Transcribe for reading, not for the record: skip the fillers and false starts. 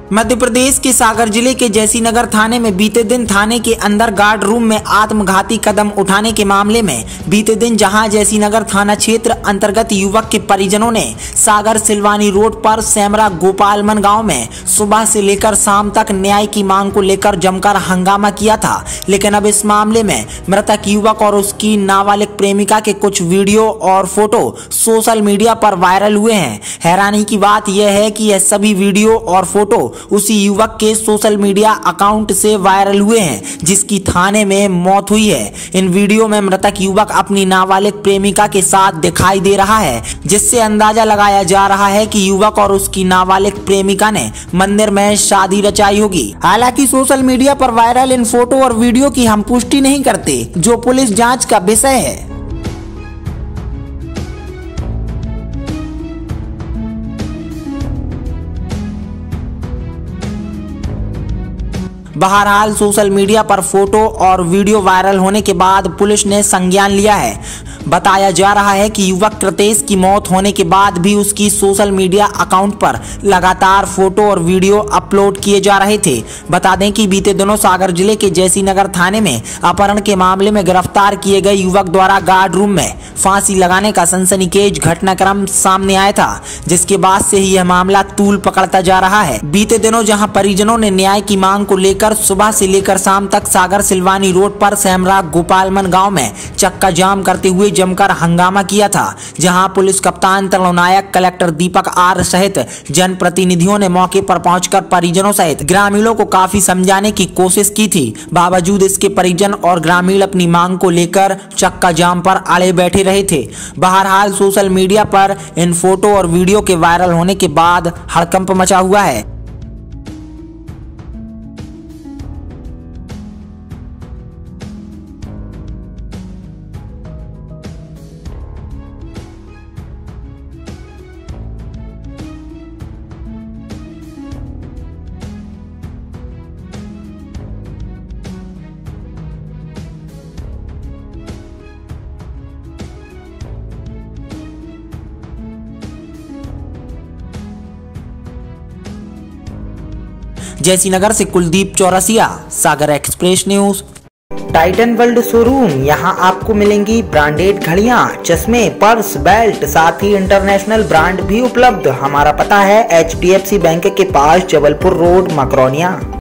मध्य प्रदेश के सागर जिले के जैसीनगर थाने में बीते दिन थाने के अंदर गार्ड रूम में आत्मघाती कदम उठाने के मामले में बीते दिन जहां जैसीनगर थाना क्षेत्र अंतर्गत युवक के परिजनों ने सागर सिलवानी रोड पर सेमरा गोपालमन गांव में सुबह से लेकर शाम तक न्याय की मांग को लेकर जमकर हंगामा किया था। लेकिन अब इस मामले में मृतक युवक और उसकी नाबालिग प्रेमिका के कुछ वीडियो और फोटो सोशल मीडिया पर वायरल हुए हैं। हैरानी की बात यह है कि यह सभी वीडियो और फोटो उसी युवक के सोशल मीडिया अकाउंट से वायरल हुए हैं जिसकी थाने में मौत हुई है। इन वीडियो में मृतक युवक अपनी नाबालिग प्रेमिका के साथ दिखाई दे रहा है, जिससे अंदाजा लगाया जा रहा है कि युवक और उसकी नाबालिग प्रेमिका ने मंदिर में शादी रचाई होगी। हालांकि सोशल मीडिया पर वायरल इन फोटो और वीडियो की हम पुष्टि नहीं करते, जो पुलिस जांच का विषय है। बहरहाल सोशल मीडिया पर फोटो और वीडियो वायरल होने के बाद पुलिस ने संज्ञान लिया है। बताया जा रहा है कि युवक कृतेश की मौत होने के बाद भी उसकी सोशल मीडिया अकाउंट पर लगातार फोटो और वीडियो अपलोड किए जा रहे थे। बता दें कि बीते दिनों सागर जिले के जैसीनगर थाने में अपहरण के मामले में गिरफ्तार किए गए युवक द्वारा गार्ड रूम में फांसी लगाने का सनसनीखेज घटनाक्रम सामने आया था, जिसके बाद से ही यह मामला तूल पकड़ता जा रहा है। बीते दिनों जहां परिजनों ने न्याय की मांग को लेकर सुबह से लेकर शाम तक सागर सिलवानी रोड पर सेमरा गोपालमन गांव में चक्का जाम करते हुए जमकर हंगामा किया था, जहां पुलिस कप्तान तृणनायक कलेक्टर दीपक आर सहित जनप्रतिनिधियों ने मौके पर पहुंचकर परिजनों सहित ग्रामीणों को काफी समझाने की कोशिश की थी। बावजूद इसके परिजन और ग्रामीण अपनी मांग को लेकर चक्का जाम पर अड़े बैठे रहे थे। बहरहाल सोशल मीडिया पर इन फोटो और वीडियो के वायरल होने के बाद हड़कंप मचा हुआ है। जैसीनगर से Kuldeep Chaurasia, Sagar express news. Titan world showroom, यहाँ आपको मिलेंगी ब्रांडेड घड़ियां, चश्मे, पर्स, बेल्ट, साथ ही इंटरनेशनल ब्रांड भी उपलब्ध। हमारा पता है HDFC बैंक के पास, जबलपुर रोड, मकरौनिया।